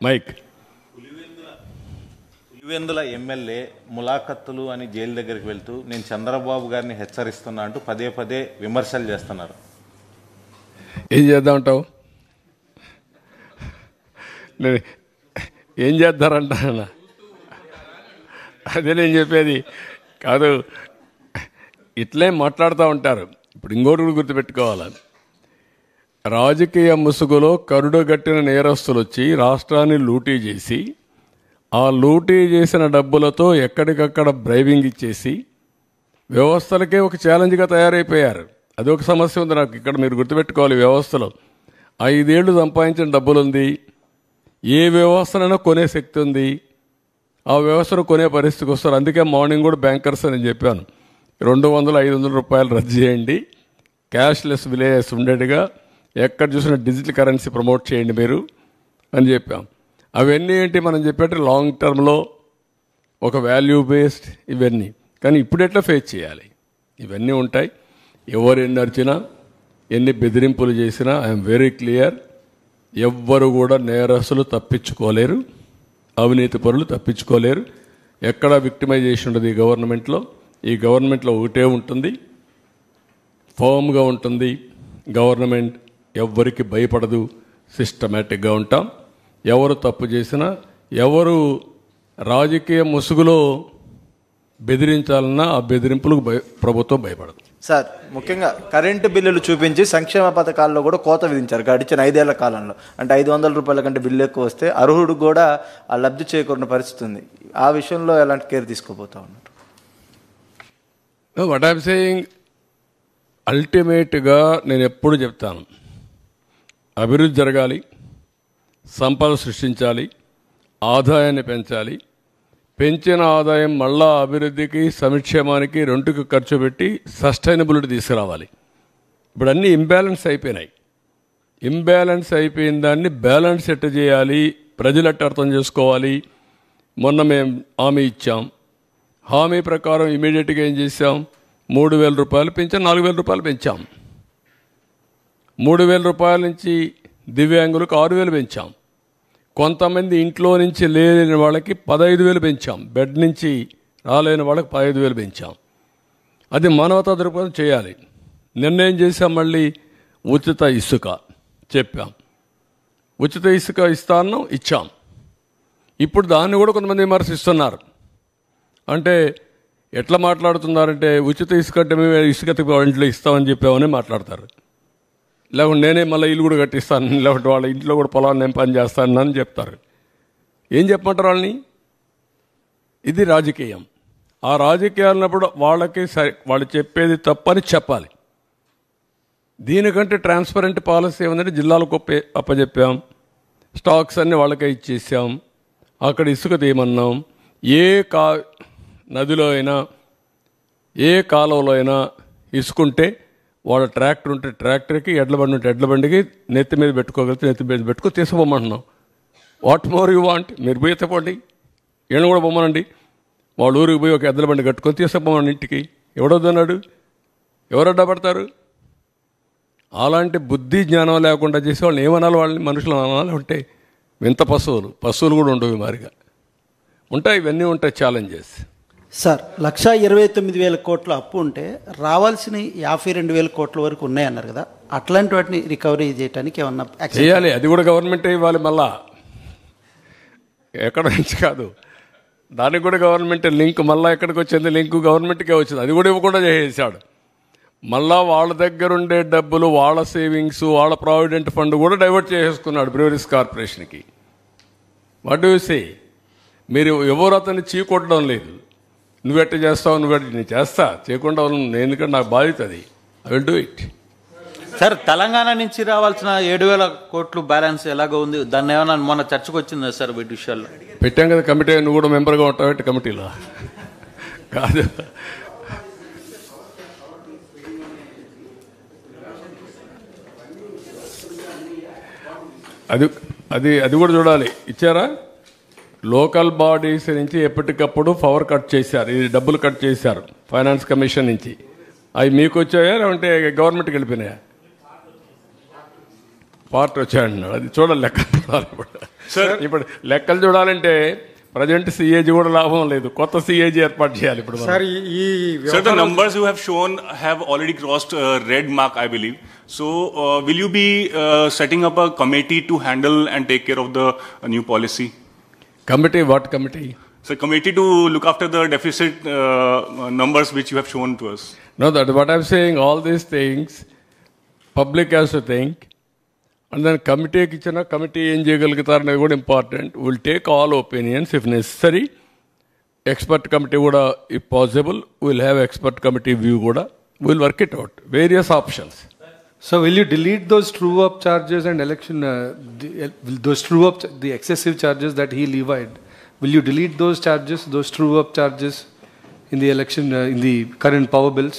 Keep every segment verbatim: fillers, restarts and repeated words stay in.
Mic. Pulivendula MLA ములాఖత్తులు అని jail దగ్గరికి వెళ్తూ నేను చంద్రబాబు గారిని హెచ్చరిస్తున్నా అంటూ పదే పదే విమర్శలు చేస్తున్నారు. ఏం చేద్దామంటావు? నేను ఏం చేద్దారంట, అదే నేను చెప్పేది కాదు. ఇట్లే మాట్లాడుతూ ఉంటారు. ఇప్పుడు ఇంకోటి కూడా గుర్తుపెట్టుకోవాలి, రాజకీయ ముసుగులో కరుడుగట్టిన నేరస్తులు వచ్చి రాష్ట్రాన్ని లూటీ చేసి ఆ లూటీ చేసిన డబ్బులతో ఎక్కడికక్కడ బ్రైవింగ్ ఇచ్చేసి వ్యవస్థలకే ఒక ఛాలెంజ్గా తయారైపోయారు. అదొక సమస్య ఉంది నాకు ఇక్కడ, మీరు గుర్తుపెట్టుకోవాలి. వ్యవస్థలో ఐదేళ్లు సంపాదించిన డబ్బులు ఉంది, ఏ వ్యవస్థనైనా కొనే శక్తి ఉంది, ఆ వ్యవస్థను కొనే పరిస్థితికి వస్తారు. అందుకే మార్నింగ్ కూడా బ్యాంకర్స్ అని చెప్పాను, రెండు వందలు ఐదు వందల రూపాయలు రద్దు చేయండి, క్యాష్లెస్ విలేజెస్ ఉండేట్టుగా ఎక్కడ చూసినా డిజిటల్ కరెన్సీ ప్రమోట్ చేయండి మీరు అని చెప్పాం. అవన్నీ ఏంటి మనం చెప్పేట్టు లాంగ్ టర్మ్లో ఒక వాల్యూ బేస్డ్ ఇవన్నీ. కానీ ఇప్పుడు ఎట్లా ఫేస్ చేయాలి ఇవన్నీ ఉంటాయి. ఎవరు ఎన్ని అరిచినా ఎన్ని బెదిరింపులు చేసినా ఐఎమ్ వెరీ క్లియర్, ఎవ్వరు కూడా నేరస్తులు తప్పించుకోలేరు, అవినీతి పరులు తప్పించుకోలేరు. ఎక్కడ విక్టిమైజేషన్ ఉండదు ఈ గవర్నమెంట్లో. ఈ గవర్నమెంట్లో ఒకటే ఉంటుంది, ఫర్మ్గా ఉంటుంది గవర్నమెంట్, ఎవ్వరికి భయపడదు, సిస్టమేటిక్గా ఉంటాం. ఎవరు తప్పు చేసినా, ఎవరు రాజకీయ ముసుగులో బెదిరించాలన్నా ఆ బెదిరింపులకు భయ ప్రభుత్వం భయపడదు. సార్, ముఖ్యంగా కరెంటు బిల్లులు చూపించి సంక్షేమ పథకాల్లో కూడా కోత విధించారు గడిచిన ఐదేళ్ల కాలంలో. అంటే ఐదు వందల రూపాయల కంటే బిల్లు ఎక్కువ వస్తే అర్హుడు కూడా ఆ లబ్ధి చేకూరిన పరిస్థితి ఉంది. ఆ విషయంలో ఎలాంటి కేర్ తీసుకోబోతా ఉన్నారు? వాట్ ఐఎమ్ సేయింగ్, అల్టిమేట్గా నేను ఎప్పుడు చెప్తాను, అభివృద్ధి జరగాలి, సంపద సృష్టించాలి, ఆదాయాన్ని పెంచాలి. పెంచిన ఆదాయం మళ్ళా అభివృద్ధికి సంక్షేమానికి రెండుకి ఖర్చు పెట్టి సస్టైనబిలిటీ తీసుకురావాలి. ఇప్పుడు అన్నీ ఇంబ్యాలెన్స్ అయిపోయినాయి. ఇంబ్యాలెన్స్ అయిపోయిన దాన్ని బ్యాలెన్స్ ఎట్ట చేయాలి, ప్రజలు ఎట్ట అర్థం చేసుకోవాలి. మొన్న మేము హామీ ఇచ్చాం, హామీ ప్రకారం ఇమీడియట్గా ఏం చేసాం, మూడు వేల రూపాయలు పెంచాం, నాలుగు వేల రూపాయలు పెంచాం. మూడు వేల రూపాయల నుంచి దివ్యాంగులకు ఆరు వేలు పెంచాం. కొంతమంది ఇంట్లో నుంచి లేని వాళ్ళకి పదహైదు వేలు పెంచాం. బెడ్ నుంచి రాలేని వాళ్ళకి పదహైదు వేలు పెంచాం. అది మానవతా దృక్పథం చేయాలి. నిర్ణయం చేసాం, మళ్ళీ ఉచిత ఇసుక చెప్పాం, ఉచిత ఇసుక ఇస్తాను ఇచ్చాం. ఇప్పుడు దాన్ని కూడా కొంతమంది విమర్శిస్తున్నారు. అంటే ఎట్లా మాట్లాడుతున్నారంటే, ఉచిత ఇసుక అంటే మేము ఇసుక ఇంట్లో ఇస్తామని చెప్పామని మాట్లాడతారు. లేకుంటే నేనే మళ్ళీ ఇల్లు కూడా కట్టిస్తాను, లేకుంటే వాళ్ళ ఇంట్లో కూడా పొలాన్ని నేను పని చేస్తాను అని చెప్తారు. ఏం చెప్పమంటారు వాళ్ళని? ఇది రాజకీయం. ఆ రాజకీయాలు ఉన్నప్పుడు వాళ్ళకి సరి వాళ్ళు చెప్పేది తప్పని చెప్పాలి. దీనికంటే ట్రాన్స్పరెంట్ పాలసీ ఏమంటే జిల్లాలకు ఒప్పే అప్పచెప్పాం, స్టాక్స్ అన్నీ వాళ్ళకే ఇచ్చేసాం, అక్కడ ఇసుక తీయమన్నాం. ఏ కా నదిలో అయినా ఏ కాలువలో అయినా ఇసుకుంటే వాళ్ళ ట్రాక్టర్ ఉంటే ట్రాక్టర్కి, ఎడ్ల బండి ఉంటే ఎడ్ల బండికి నెత్తి మీద పెట్టుకోగలిగితే నెత్తి మీద పెట్టుకో తీసుకుపోమంటున్నాం. What more you want? మీరు పోయి ఎత్తపోండి, ఈయన కూడా పొమ్మనండి. వాళ్ళ ఊరికి పోయి ఒక ఎడ్ల బండి కట్టుకొని తీసుకుపోమని ఇంటికి. ఎవడొద్దన్నాడు? ఎవరు అడ్డపడతారు? అలాంటి బుద్ధి జ్ఞానం లేకుండా చేసే వాళ్ళని ఏమనాలి? వాళ్ళని మనుషులు అనాలి. ఉంటే వింత పశువులు పశువులు కూడా ఉండవు మారిగా ఉంటాయి. ఇవన్నీ ఉంటాయి ఛాలెంజెస్. సార్, లక్ష ఇరవై తొమ్మిది వేల కోట్ల అప్పు ఉంటే రావాల్సిన యాభై రెండు వేల కోట్ల వరకు ఉన్నాయన్నారు కదా, అట్లాంటి వాటిని రికవరీ చేయడానికి ఏమన్నా చేయాలి? అది కూడా గవర్నమెంటే ఇవ్వాలి. మళ్ళా ఎక్కడ నుంచి కాదు, దానికి కూడా గవర్నమెంట్ లింక్. మళ్ళీ ఎక్కడికి వచ్చింది లింకు? గవర్నమెంట్కే వచ్చింది. అది కూడా ఇవ్వకుండా చేసేసాడు. మళ్ళా వాళ్ళ దగ్గర ఉండే డబ్బులు, వాళ్ళ సేవింగ్స్, వాళ్ళ ప్రావిడెంట్ ఫండ్ కూడా డైవర్ట్ చేసేసుకున్నాడు బ్రూవరీస్ కార్పొరేషన్కి. What do you say? మీరు ఎవరు అతన్ని చీకొట్టడం లేదు. నువ్వెట్ట చేస్తావు, నువ్వెట్ట నేను చేస్తా చేయకుండా నేను, ఎందుకంటే నాకు బాధ్యత అది. I will do it. Sir, Telangana నుంచి రావాల్సిన ఏడు వేల కోట్లు బ్యాలెన్స్ ఎలాగో ఉంది, దాన్ని ఏమైనా మొన్న చర్చకు వచ్చిందా సార్ వీటి విషయాల్లో? పెట్టాం కదా కమిటీ, నువ్వు కూడా మెంబర్గా ఉంటావు కమిటీలో. కాదు, అది అది అది కూడా చూడాలి. ఇచ్చారా? లోకల్ బాడీస్ నుంచి ఎప్పటికప్పుడు పవర్ కట్ చేశారు, ఇది డబ్బులు కట్ చేశారు ఫైనాన్స్ కమిషన్ నుంచి. అవి మీకు వచ్చాయా లేదంటే గవర్నమెంట్కి వెళ్ళిపోయినాయా? పార్ట్ వచ్చాయన్నాడు. అది చూడాలి, లెక్క చూడాలి ఇప్పుడు. ఇప్పుడు లెక్కలు చూడాలంటే ప్రజెంట్ సిఏజీ కూడా లాభం లేదు, కొత్త సిఏజీ ఏర్పాటు చేయాలి ఇప్పుడు మనం. సార్ ఈ Sir, the numbers you have shown have already crossed uh, red mark, I believe. So, uh, will you be uh, setting up a committee to handle and take care of the uh, new policy? Committee what committee? So, committee to look after the deficit uh, uh, numbers which you have shown to us. No, that what I'm saying, all these things, public has to think, and then committeeకి ఇచ్చిన committee ఏం చేయగలుగుతారనేది కూడా important. Will take all opinions if necessary. Expert committee కూడా if possible will have expert committee view కూడా, will work it out various options. So will you delete those true up charges and election, uh, the, uh, will those true up, the excessive charges that he levied, will you delete those charges, those true up charges in the election, uh, in the current power bills?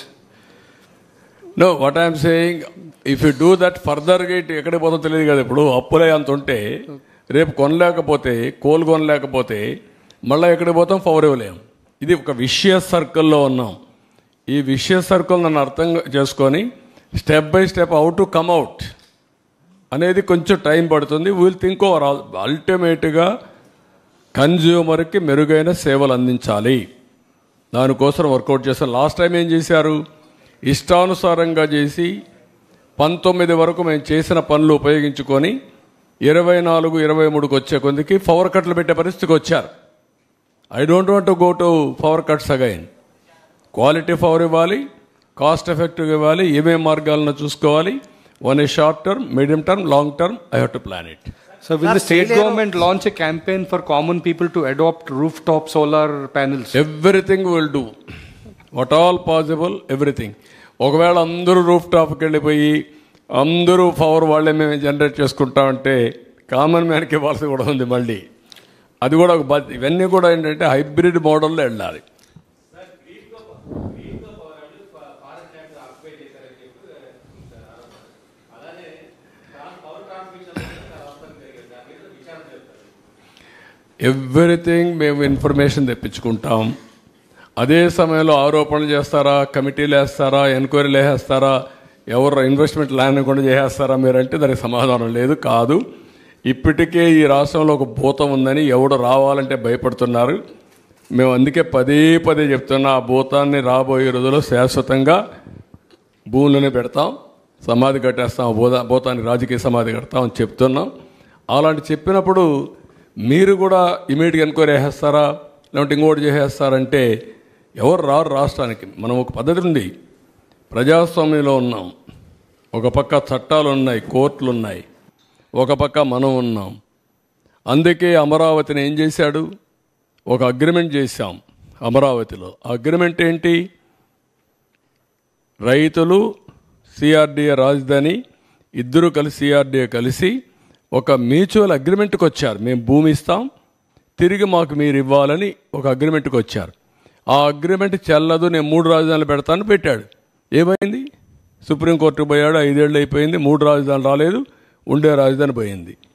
No, what I'm saying, if you do that ఫర్దర్గా ఇటు ఎక్కడికి పోతుందో తెలియదు కదా. ఇప్పుడు అప్పులే అంత ఉంటే రేపు కొనలేకపోతే, కోలు కొనలేకపోతే మళ్ళీ ఎక్కడికి పోతాం, పవర్ ఇవ్వలేం. ఇది ఒక విషియస్ సర్కిల్లో ఉన్నాం. ఈ విషియస్ సర్కిల్ నన్ను అర్థం చేసుకొని step by step how to come out అనేది కొంచెం టైం పడుతుంది. Will think over all. అల్టిమేట్గా కన్జ్యూమర్కి మెరుగైన సేవలు అందించాలి, దానికోసం వర్కౌట్ చేస్తాను. లాస్ట్ టైం ఏం చేశారు, ఇష్టానుసారంగా చేసి పంతొమ్మిది వరకు మేము చేసిన పనులు ఉపయోగించుకొని ఇరవై నాలుగు ఇరవై మూడుకి వచ్చే కొందికి పవర్ కట్లు పెట్టే పరిస్థితికి వచ్చారు. I don't want to go to power cuts again. Quality power ఇవ్వాలి, కాస్ట్ ఎఫెక్టివ్ ఇవ్వాలి, ఏమేం మార్గాలను చూసుకోవాలి. One a short term, medium term, long term, I have to plan it. So will the state government launch a campaign for common people to adopt rooftop solar panels? Everything will do, what all possible, everything. ఒకవేళ అందరూ roof టాప్కి వెళ్ళిపోయి అందరూ power వాళ్ళే మేము generate చేసుకుంటామంటే common మ్యాన్కి ఇవ్వాల్సి కూడా ఉంది మళ్ళీ. అది కూడా ఒక బాధ్యత. ఇవన్నీ కూడా ఏంటంటే హైబ్రిడ్ మోడల్లో వెళ్ళాలి. ఎవ్రీథింగ్ మేము ఇన్ఫర్మేషన్ తెప్పించుకుంటాం. అదే సమయంలో ఆరోపణలు చేస్తారా, కమిటీలు వేస్తారా, ఎంక్వైరీలు వేసేస్తారా, ఎవరు ఇన్వెస్ట్మెంట్ ల్యాండ్ కూడా చేసేస్తారా మీరంటే దానికి సమాధానం లేదు. కాదు, ఇప్పటికే ఈ రాష్ట్రంలో ఒక భూతం ఉందని ఎవడు రావాలంటే భయపడుతున్నారు. మేము అందుకే పదే పదే చెప్తున్నా, ఆ భూతాన్ని రాబోయే రోజుల్లో శాశ్వతంగా భూములనే పెడతాం, సమాధి కట్టేస్తాం, భూత భూతాన్ని రాజకీయ సమాధి కడతాం అని చెప్తున్నాం. అలాంటి చెప్పినప్పుడు మీరు కూడా ఇమీడియట్గా ఎంక్వైరీ చేసేస్తారా, లేదంటే ఇంకోటి చేసేస్తారంటే ఎవరు రారు రాష్ట్రానికి. మనం ఒక పద్ధతి ఉంది, ప్రజాస్వామ్యంలో ఉన్నాం. ఒక పక్క చట్టాలు ఉన్నాయి, కోర్టులు ఉన్నాయి, ఒక పక్క మనం ఉన్నాం. అందుకే అమరావతిని ఏం చేశాడు, ఒక అగ్రిమెంట్ చేశాం అమరావతిలో. అగ్రిమెంట్ ఏంటి, రైతులు, సిఆర్డీఏ రాజధాని ఇద్దరు కలిసి సిఆర్డీఏ కలిసి ఒక మ్యూచువల్ అగ్రిమెంట్కి వచ్చారు. మేము భూమి ఇస్తాం, తిరిగి మాకు మీరు ఇవ్వాలని ఒక అగ్రిమెంట్కి వచ్చారు. ఆ అగ్రిమెంట్ చెల్లదు, నేను మూడు రాజధానులు పెడతాను పెట్టాడు. ఏమైంది, సుప్రీంకోర్టుకు పోయాడు, ఐదేళ్ళు అయిపోయింది, మూడు రాజధానులు రాలేదు, ఉండే రాజధాని పోయింది.